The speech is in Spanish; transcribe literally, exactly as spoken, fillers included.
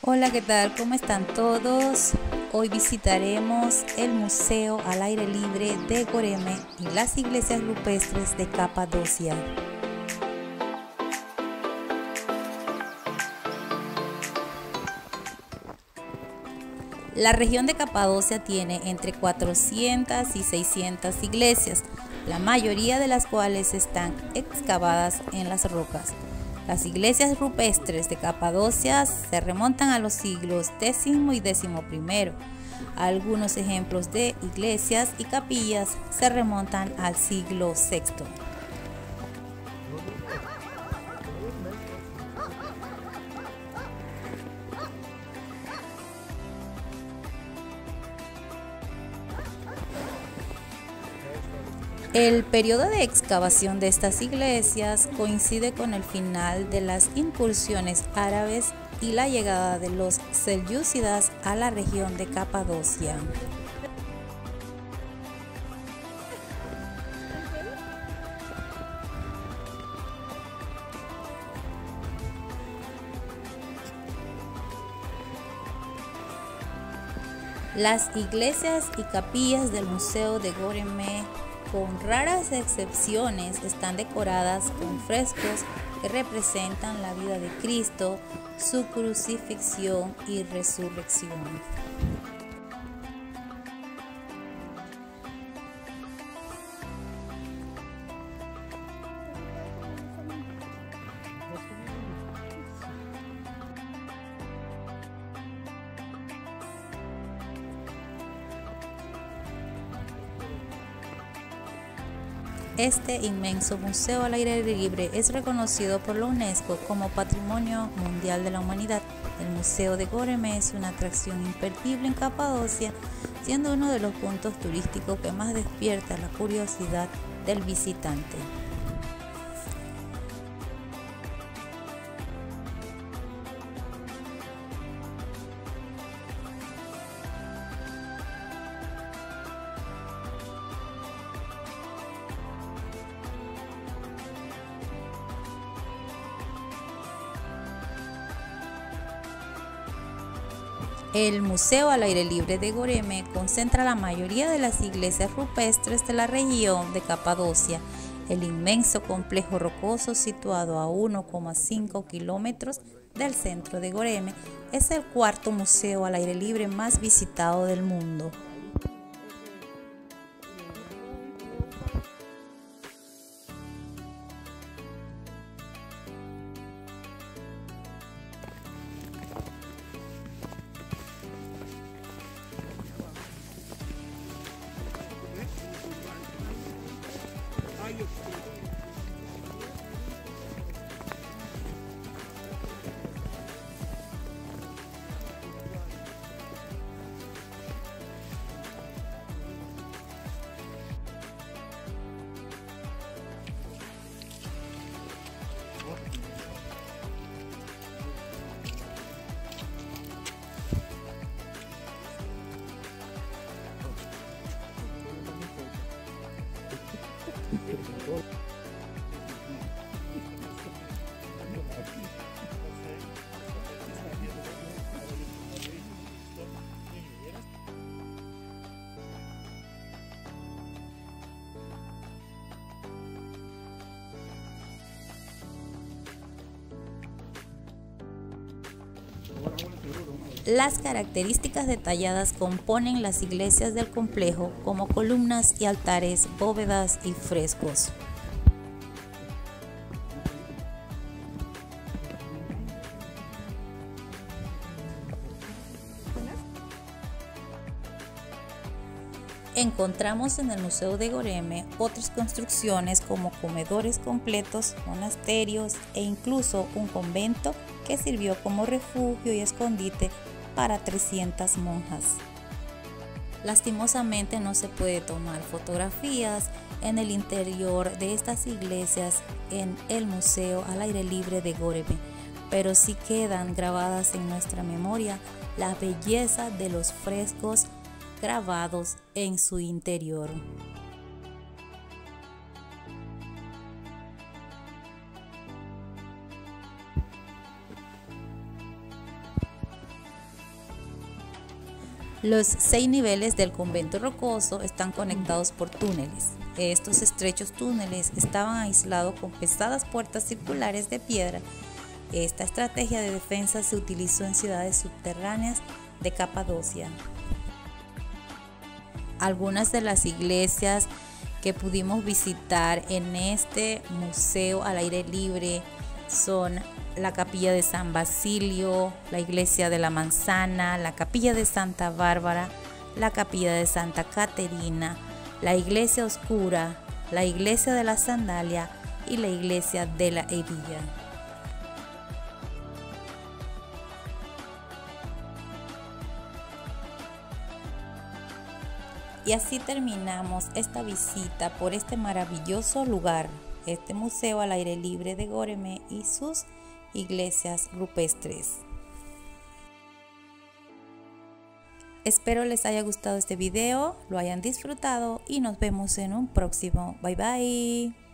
Hola, ¿qué tal? ¿Cómo están todos? Hoy visitaremos el Museo al Aire Libre de Göreme y las iglesias rupestres de Capadocia. La región de Capadocia tiene entre cuatrocientas y seiscientas iglesias, la mayoría de las cuales están excavadas en las rocas. Las iglesias rupestres de Capadocia se remontan a los siglos décimo y décimo primero. Algunos ejemplos de iglesias y capillas se remontan al siglo sexto. El periodo de excavación de estas iglesias coincide con el final de las incursiones árabes y la llegada de los selyúcidas a la región de Capadocia. Las iglesias y capillas del Museo de Göreme, con raras excepciones, están decoradas con frescos que representan la vida de Cristo, su crucifixión y resurrección. Este inmenso museo al aire libre es reconocido por la UNESCO como Patrimonio Mundial de la Humanidad. El Museo de Göreme es una atracción imperdible en Capadocia, siendo uno de los puntos turísticos que más despierta la curiosidad del visitante. El Museo al Aire Libre de Göreme concentra la mayoría de las iglesias rupestres de la región de Capadocia. El inmenso complejo rocoso, situado a uno coma cinco kilómetros del centro de Göreme, es el cuarto museo al aire libre más visitado del mundo. Las características detalladas componen las iglesias del complejo, como columnas y altares, bóvedas y frescos. Encontramos en el Museo de Göreme otras construcciones como comedores completos, monasterios e incluso un convento que sirvió como refugio y escondite para trescientas monjas. Lastimosamente no se puede tomar fotografías en el interior de estas iglesias en el Museo al Aire Libre de Göreme, pero sí quedan grabadas en nuestra memoria la belleza de los frescos grabados en su interior. Los seis niveles del convento rocoso están conectados por túneles. Estos estrechos túneles estaban aislados con pesadas puertas circulares de piedra. Esta estrategia de defensa se utilizó en ciudades subterráneas de Capadocia. Algunas de las iglesias que pudimos visitar en este museo al aire libre son la capilla de San Basilio, la iglesia de la Manzana, la capilla de Santa Bárbara, la capilla de Santa Caterina, la iglesia oscura, la iglesia de la Sandalia y la iglesia de la Hebilla. Y así terminamos esta visita por este maravilloso lugar, este museo al aire libre de Göreme y sus iglesias rupestres. Espero les haya gustado este video, lo hayan disfrutado y nos vemos en un próximo. Bye bye.